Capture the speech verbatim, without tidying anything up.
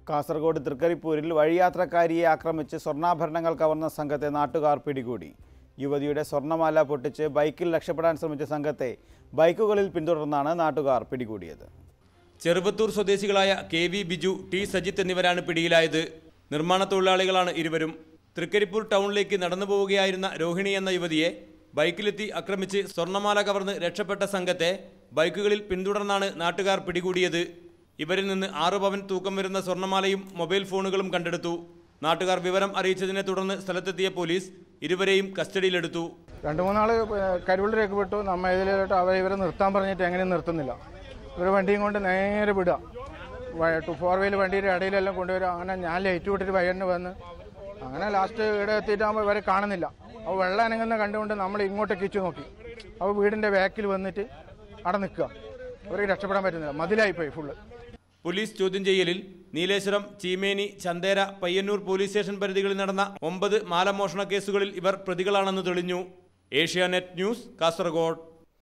കാസർഗോഡ് തൃക്കരിപ്പൂരിൽ വഴിയാത്രക്കാരിയെ ആക്രമിച്ച് സ്വർണ്ണാഭരണങ്ങൾ കവർന്ന സംഘത്തെ നാട്ടുകാർ പിടികൂടി. യുവതിയുടെ സ്വർണ്ണമാല പൊട്ടിച്ച് ബൈക്കിൽ രക്ഷപ്പെടാൻ ശ്രമിച്ച സംഘത്തെ ബൈക്കുകളിൽ പിന്തുടർന്നാണ് നാട്ടുകാർ പിടികൂടിയത്. ചെറുപത്തൂർ സ്വദേശികളായ K V Biju, T Sajith എന്നിവരാണ് പിടിയിലായത്. നിർമ്മാണ തൊഴിലാളികളാണ് ഇരുവരും. തൃക്കരിപ്പൂർ ടൗണിലേക്ക് നടന്നു പോവുകയായിരുന്ന രോഹിണി എന്ന യുവതിയെ ബൈക്കിലെത്തി ആക്രമിച്ച് സ്വർണ്ണമാല കവർന്ന് രക്ഷപ്പെട്ട സംഘത്തെ ബൈക്കുകളിൽ പിന്തുടർന്നാണ് നാട്ടുകാർ പിടികൂടിയത്. ഇവരിൽ നിന്ന് ആറ് പവൻ തൂക്കം വരുന്ന സ്വർണ്ണമാലയും മൊബൈൽ ഫോണുകളും കണ്ടെടുത്തു. നാട്ടുകാർ വിവരം അറിയിച്ചതിനെ തുടർന്ന് സ്ഥലത്തെത്തിയ പോലീസ് ഇരുവരെയും കസ്റ്റഡിയിലെടുത്തു. രണ്ടു മൂന്നാള് കരുവിൽ രേഖപ്പെട്ടു. നമ്മ ഇതിലോട്ട് അവർ ഇവരെ നിർത്താൻ പറഞ്ഞിട്ട് എങ്ങനെയും നിർത്തുന്നില്ല. ഇവർ വണ്ടിയും കൊണ്ട് നേരെ വിടുക. ടു ഫോർ വീൽ വണ്ടിയുടെ ഇടയിലെല്ലാം കൊണ്ടുവരിക. അങ്ങനെ ഞാൻ ലൈറ്റ് വിട്ടിട്ട് വയറിന് വന്ന് അങ്ങനെ ലാസ്റ്റ് ഇവിടെ എത്തിയിട്ടാകുമ്പോൾ ഇവരെ കാണുന്നില്ല. അപ്പോൾ വെള്ളം അനങ്ങുന്ന കണ്ടുകൊണ്ട് നമ്മൾ ഇങ്ങോട്ട് കിച്ചു നോക്കി. അപ്പോൾ വീടിൻ്റെ ബാക്കിൽ വന്നിട്ട് അവിടെ നിൽക്കുക. അവർക്ക് രക്ഷപ്പെടാൻ പറ്റുന്നില്ല, മതിലായിപ്പോയി ഫുള്ള്. പോലീസ് ചോദ്യം ചെയ്യലിൽ നീലേശ്വരം, ചീമേനി, ചന്തേര, പയ്യന്നൂർ പോലീസ് സ്റ്റേഷൻ പരിധികളിൽ നടന്ന ഒമ്പത് മാലമോഷണ കേസുകളിൽ ഇവർ പ്രതികളാണെന്ന് തെളിഞ്ഞു. ഏഷ്യാനെറ്റ് ന്യൂസ്, കാസർഗോഡ്.